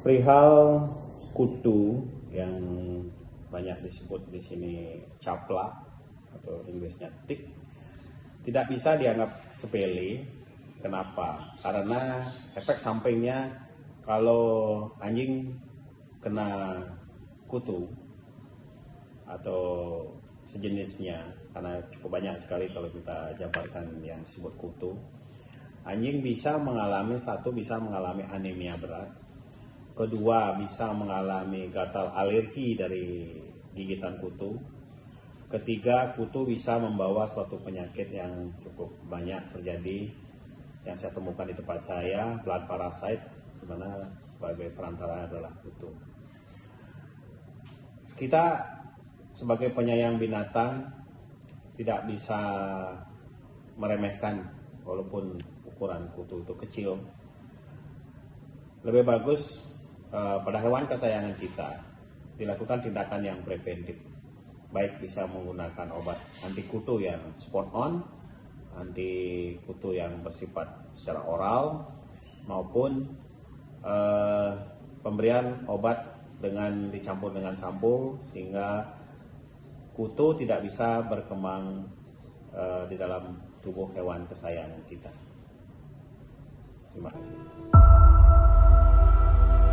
Perihal kutu yang banyak disebut di sini capla atau Inggrisnya tick, tidak bisa dianggap sepele. Kenapa? Karena efek sampingnya kalau anjing kena kutu atau sejenisnya, karena cukup banyak sekali kalau kita jabarkan yang disebut kutu, anjing bisa mengalami anemia berat, kedua bisa mengalami gatal alergi dari gigitan kutu, ketiga kutu bisa membawa suatu penyakit yang cukup banyak terjadi yang saya temukan di tempat saya, blood parasite, di mana sebagai perantara adalah kutu. Kita sebagai penyayang binatang tidak bisa meremehkan walaupun ukuran kutu itu kecil. Lebih bagus pada hewan kesayangan kita dilakukan tindakan yang preventif, baik bisa menggunakan obat anti kutu yang spot on, anti kutu yang bersifat secara oral, maupun pemberian obat dengan dicampur dengan sampo sehingga kutu tidak bisa berkembang di dalam tubuh hewan kesayangan kita. Terima kasih.